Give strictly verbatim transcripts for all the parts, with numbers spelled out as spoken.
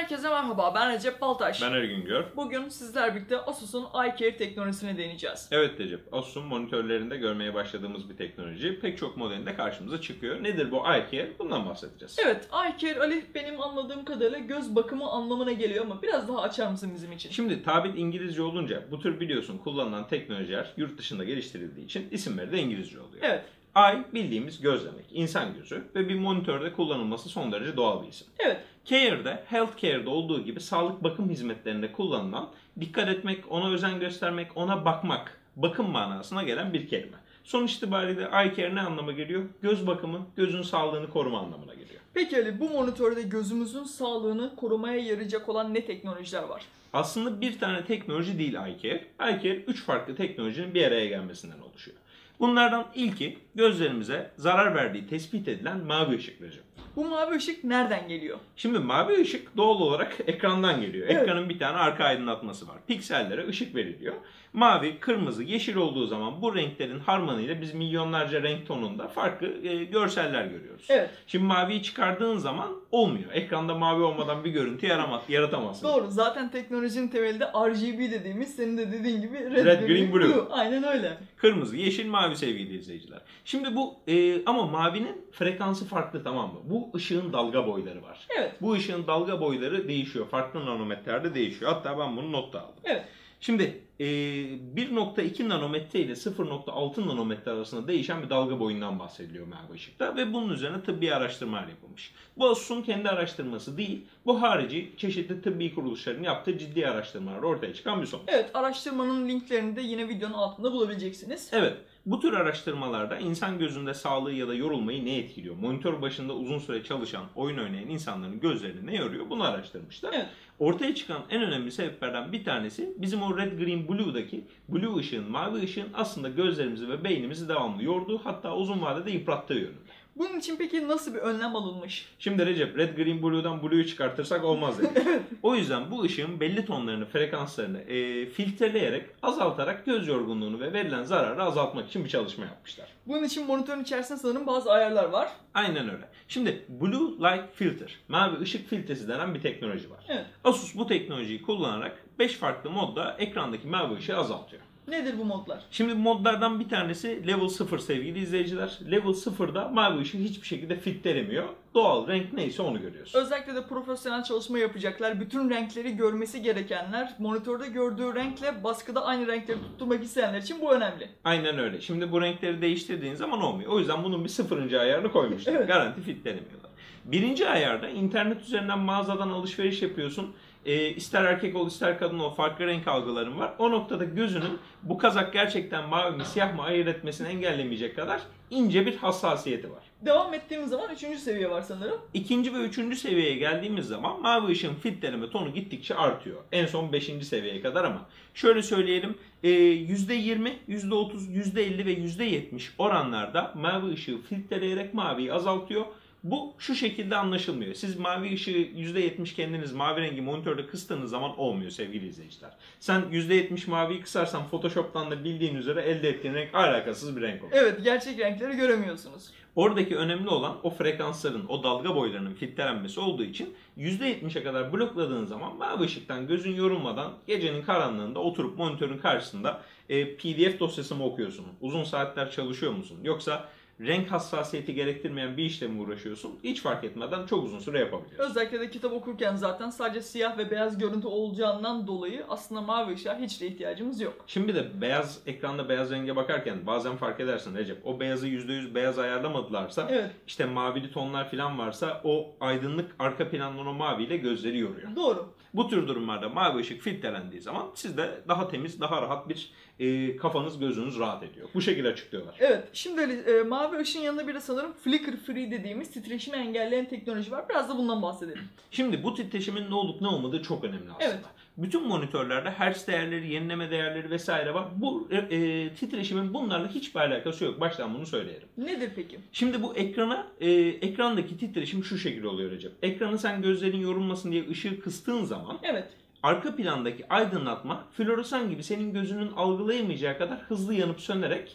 Herkese merhaba, ben Recep Baltaş. Ben Ergün Gör. Bugün sizler birlikte Asus'un iCare teknolojisini deneyeceğiz. Evet Recep, Asus'un monitörlerinde görmeye başladığımız bir teknoloji. Pek çok modelinde karşımıza çıkıyor. Nedir bu iCare? Bundan bahsedeceğiz. Evet, iCare Ali benim anladığım kadarıyla göz bakımı anlamına geliyor ama biraz daha açar mısın bizim için? Şimdi tabir İngilizce olunca bu tür biliyorsun kullanılan teknolojiler yurt dışında geliştirildiği için isimleri de İngilizce oluyor. Evet. Eye bildiğimiz göz demek, insan gözü ve bir monitörde kullanılması son derece doğal bir isim. Evet. Care'de, healthcare'de olduğu gibi sağlık bakım hizmetlerinde kullanılan, dikkat etmek, ona özen göstermek, ona bakmak, bakım manasına gelen bir kelime. Sonuç itibariyle iCare ne anlama geliyor? Göz bakımı, gözün sağlığını koruma anlamına geliyor. Peki Ali, bu monitörde gözümüzün sağlığını korumaya yarayacak olan ne teknolojiler var? Aslında bir tane teknoloji değil iCare. iCare üç farklı teknolojinin bir araya gelmesinden oluşuyor. Bunlardan ilki gözlerimize zarar verdiği tespit edilen mavi ışık Recep. Bu mavi ışık nereden geliyor? Şimdi mavi ışık doğal olarak ekrandan geliyor. Evet. Ekranın bir tane arka aydınlatması var. Piksellere ışık veriliyor. Mavi, kırmızı, yeşil olduğu zaman bu renklerin harmanıyla biz milyonlarca renk tonunda farklı e, görseller görüyoruz. Evet. Şimdi maviyi çıkardığın zaman olmuyor. Ekranda mavi olmadan bir görüntü yaramaz, yaratamazsın. Doğru. Zaten teknolojinin temelinde R G B dediğimiz, senin de dediğin gibi Red, Red, Green, Blue. Blue. Aynen öyle. Kırmızı, yeşil, mavi sevgili izleyiciler. Şimdi bu e, ama mavinin frekansı farklı, tamam mı? Bu ışığın dalga boyları var. Evet. Bu ışığın dalga boyları değişiyor. Farklı nanometrelerde değişiyor. Hatta ben bunu notta aldım. Evet. Şimdi e, bir nokta iki nanometre ile sıfır nokta altı nanometre arasında değişen bir dalga boyundan bahsediliyor mavi ışıkta ve bunun üzerine tıbbi araştırmalar yapılmış. Bu Asus'un kendi araştırması değil, bu harici çeşitli tıbbi kuruluşların yaptığı ciddi araştırmalar ortaya çıkan bir sonuç. Evet, araştırmanın linklerini de yine videonun altında bulabileceksiniz. Evet. Bu tür araştırmalarda insan gözünde sağlığı ya da yorulmayı ne etkiliyor? Monitör başında uzun süre çalışan, oyun oynayan insanların gözlerini ne yoruyor? Bunu araştırmışlar. Evet. Ortaya çıkan en önemli sebeplerden bir tanesi bizim o Red, Green, Blue'daki blue ışığın, mavi ışığın aslında gözlerimizi ve beynimizi devamlı yorduğu, hatta uzun vadede yıprattığı yönünde. Bunun için peki nasıl bir önlem alınmış? Şimdi Recep, Red, Green, Blue'dan Blue'yu çıkartırsak olmaz dedik. O yüzden bu ışığın belli tonlarını, frekanslarını e, filtreleyerek, azaltarak göz yorgunluğunu ve verilen zararı azaltmak için bir çalışma yapmışlar. Bunun için monitörün içerisinde sanırım bazı ayarlar var. Aynen öyle. Şimdi Blue Light Filter, mavi ışık filtresi denen bir teknoloji var. Evet. Asus bu teknolojiyi kullanarak beş farklı modda ekrandaki mavi ışığı azaltıyor. Nedir bu modlar? Şimdi modlardan bir tanesi Level sıfır sevgili izleyiciler. Level sıfırda mavi ışık hiçbir şekilde filtrelemiyor. Doğal renk neyse onu görüyorsun. Özellikle de profesyonel çalışma yapacaklar. Bütün renkleri görmesi gerekenler, monitörde gördüğü renkle baskıda aynı renkleri tutturmak isteyenler için bu önemli. Aynen öyle. Şimdi bu renkleri değiştirdiğin zaman olmuyor. O yüzden bunun bir sıfırıncı ayarını koymuşlar. Evet. Garanti filtrelemiyorlar. Birinci ayarda internet üzerinden mağazadan alışveriş yapıyorsun. E, ister erkek ol ister kadın ol, farklı renk algıların var. O noktada gözünün bu kazak gerçekten mavi mi siyah mı ayırt etmesini engellemeyecek kadar ince bir hassasiyeti var. Devam ettiğimiz zaman üçüncü seviye var sanırım. İkinci ve üçüncü seviyeye geldiğimiz zaman mavi ışığın filtreleme tonu gittikçe artıyor. En son beşinci seviyeye kadar ama şöyle söyleyelim, yüzde yirmi, yüzde otuz, yüzde elli ve yüzde yetmiş oranlarda mavi ışığı filtreleyerek maviyi azaltıyor. Bu şu şekilde anlaşılmıyor. Siz mavi ışığı yüzde yetmiş kendiniz mavi rengi monitörde kıstığınız zaman olmuyor sevgili izleyiciler. Sen yüzde yetmiş maviyi kısarsan Photoshop'tan da bildiğin üzere elde ettiğin renk alakasız bir renk olur. Evet, gerçek renkleri göremiyorsunuz. Oradaki önemli olan o frekansların, o dalga boylarının filtrelenmesi olduğu için yüzde yetmişe kadar blokladığın zaman mavi ışıktan gözün yorulmadan gecenin karanlığında oturup monitörün karşısında e, P D F dosyası mı okuyorsun? Uzun saatler çalışıyor musun? Yoksa renk hassasiyeti gerektirmeyen bir işle mi uğraşıyorsun? Hiç fark etmeden çok uzun süre yapabiliyorsun. Özellikle de kitap okurken zaten sadece siyah ve beyaz görüntü olacağından dolayı aslında mavi ışığa hiç de ihtiyacımız yok. Şimdi de beyaz ekranda beyaz renge bakarken bazen fark edersin Recep, o beyazı yüzde yüz beyaz ayarlamadılarsa, Evet. işte mavili tonlar falan varsa o aydınlık arka planın o maviyle gözleri yoruyor. Doğru. Bu tür durumlarda mavi ışık filtrelendiği zaman sizde daha temiz, daha rahat bir e, kafanız, gözünüz rahat ediyor. Bu şekilde açıklıyorlar. Evet, şimdi e, mavi ışığın yanında bir de sanırım flicker free dediğimiz titreşimi engelleyen teknoloji var. Biraz da bundan bahsedelim. Şimdi bu titreşimin ne olup ne olmadığı çok önemli aslında. Evet. Bütün monitörlerde hertz değerleri, yenileme değerleri vesaire var. Bu e, titreşimin bunlarla hiçbir alakası yok. Baştan bunu söyleyelim. Nedir peki? Şimdi bu ekrana, e, ekrandaki titreşim şu şekilde oluyor Recep. Ekranı sen gözlerin yorulmasın diye ışığı kıstığın zaman, Evet. arka plandaki aydınlatma floresan gibi senin gözünün algılayamayacağı kadar hızlı yanıp sönerek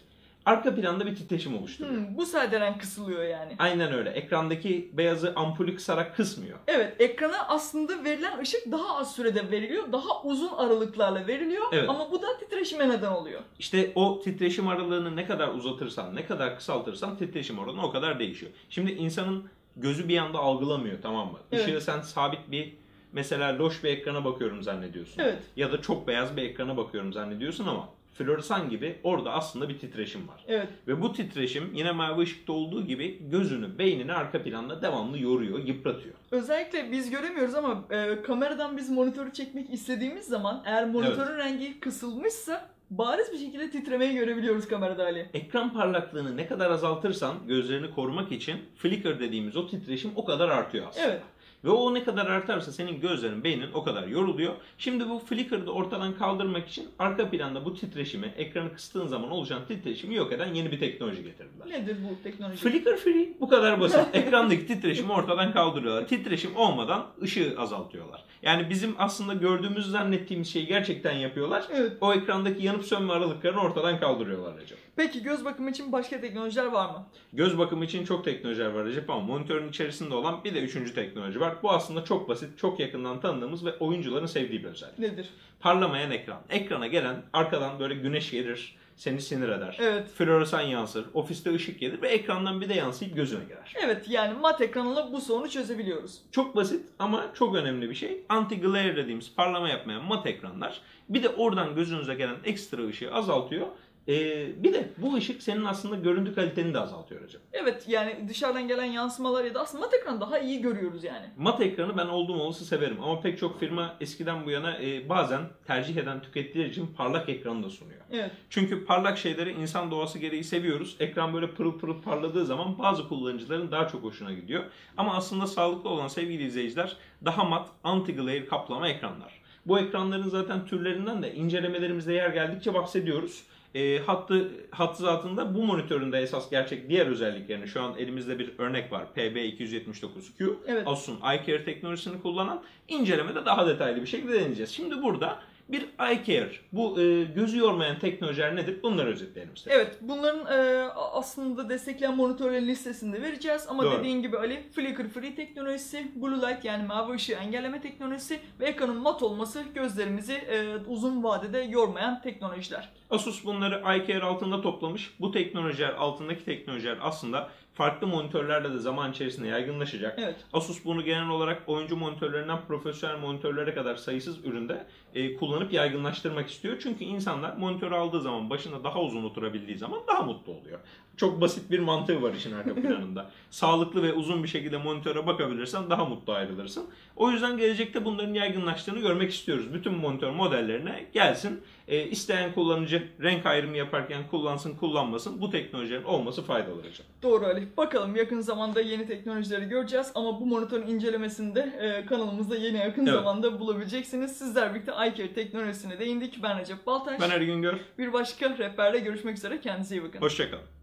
arka planda bir titreşim oluşturuyor. Hmm, bu sayede renk kısılıyor yani. Aynen öyle. Ekrandaki beyazı ampulü kısarak kısmıyor. Evet, ekrana aslında verilen ışık daha az sürede veriliyor, daha uzun aralıklarla veriliyor Evet. ama bu da titreşime neden oluyor. İşte o titreşim aralığını ne kadar uzatırsan, ne kadar kısaltırsan titreşim oranı o kadar değişiyor. Şimdi insanın gözü bir anda algılamıyor, tamam mı? Evet. Işığı sen sabit bir, mesela loş bir ekrana bakıyorum zannediyorsun. Evet. Ya da çok beyaz bir ekrana bakıyorum zannediyorsun ama floresan gibi orada aslında bir titreşim var. Evet. Ve bu titreşim yine mavi ışıkta olduğu gibi gözünü, beynini arka planda devamlı yoruyor, yıpratıyor. Özellikle biz göremiyoruz ama e, kameradan biz monitörü çekmek istediğimiz zaman eğer monitörün rengi kısılmışsa bariz bir şekilde titremeyi görebiliyoruz kamerada Ali. Ekran parlaklığını ne kadar azaltırsan gözlerini korumak için flicker dediğimiz o titreşim o kadar artıyor aslında. Evet. Ve o ne kadar artarsa senin gözlerin, beynin o kadar yoruluyor. Şimdi bu flicker'ı ortadan kaldırmak için arka planda bu titreşimi, ekranı kıstığın zaman oluşan titreşimi yok eden yeni bir teknoloji getirdiler. Nedir bu teknoloji? Flicker free. Bu kadar basit. Ekrandaki titreşimi ortadan kaldırıyorlar. Titreşim olmadan ışığı azaltıyorlar. Yani bizim aslında gördüğümüz zannettiğimiz şeyi gerçekten yapıyorlar. Evet. O ekrandaki yanıp sönme aralıklarını ortadan kaldırıyorlar Recep. Peki göz bakımı için başka teknolojiler var mı? Göz bakımı için çok teknolojiler var Recep ama monitörün içerisinde olan bir de üçüncü teknoloji var. Bu aslında çok basit, çok yakından tanıdığımız ve oyuncuların sevdiği bir özellik. Nedir? Parlamayan ekran. Ekrana gelen arkadan böyle güneş gelir, seni sinir eder. Evet. Floresan yansır, ofiste ışık gelir ve ekrandan bir de yansıyıp gözüne girer. Evet, yani mat ekranla bu sorunu çözebiliyoruz. Çok basit ama çok önemli bir şey. Anti-glare dediğimiz parlama yapmayan mat ekranlar bir de oradan gözünüze gelen ekstra ışığı azaltıyor. Ee, bir de bu ışık senin aslında görüntü kaliteni de azaltıyor hocam. Evet, yani dışarıdan gelen yansımalar ya da aslında mat ekranı daha iyi görüyoruz yani. Mat ekranı ben olduğum olası severim ama pek çok firma eskiden bu yana e, bazen tercih eden tüketiciler için parlak ekranı da sunuyor. Evet. Çünkü parlak şeyleri insan doğası gereği seviyoruz. Ekran böyle pırıl pırıl parladığı zaman bazı kullanıcıların daha çok hoşuna gidiyor. Ama aslında sağlıklı olan sevgili izleyiciler daha mat anti-glare kaplama ekranlar. Bu ekranların zaten türlerinden de incelemelerimizde yer geldikçe bahsediyoruz. E, hattı, hattı zatında bu monitörün de esas gerçek diğer özelliklerini, şu an elimizde bir örnek var. P B iki yüz yetmiş dokuz Q. Evet. Asus'un iCare teknolojisini kullanan, incelemede daha detaylı bir şekilde deneyeceğiz. Şimdi burada bir iCare, bu e, gözü yormayan teknolojiler nedir? Bunları özetleyelim istedim. Evet, bunların e, aslında destekleyen monitörlerin listesini de vereceğiz ama Doğru. dediğin gibi Ali, flicker free teknolojisi, blue light yani mavi ışığı engelleme teknolojisi ve ekranın mat olması gözlerimizi e, uzun vadede yormayan teknolojiler. Asus bunları iCare altında toplamış. Bu teknolojiler, altındaki teknolojiler aslında farklı monitörlerde de zaman içerisinde yaygınlaşacak. Evet. Asus bunu genel olarak oyuncu monitörlerinden profesyonel monitörlere kadar sayısız üründe e, kullanıp yaygınlaştırmak istiyor. Çünkü insanlar monitörü aldığı zaman, başında daha uzun oturabildiği zaman daha mutlu oluyor. Çok basit bir mantığı var işin arka planında. Sağlıklı ve uzun bir şekilde monitöre bakabilirsen daha mutlu ayrılırsın. O yüzden gelecekte bunların yaygınlaştığını görmek istiyoruz. Bütün monitör modellerine gelsin. E, isteyen kullanıcı renk ayrımı yaparken kullansın, kullanmasın. Bu teknolojilerin olması faydalı olacak. Doğru Ali. Bakalım yakın zamanda yeni teknolojileri göreceğiz ama bu monitörün incelemesini de e, kanalımızda yeni yakın Evet. zamanda bulabileceksiniz. Sizler birlikte iCare teknolojisine değindik. Ben Recep Baltaş. Ben Ergün Gör. Bir başka rehberle görüşmek üzere. Kendinize iyi bakın. Hoşçakalın.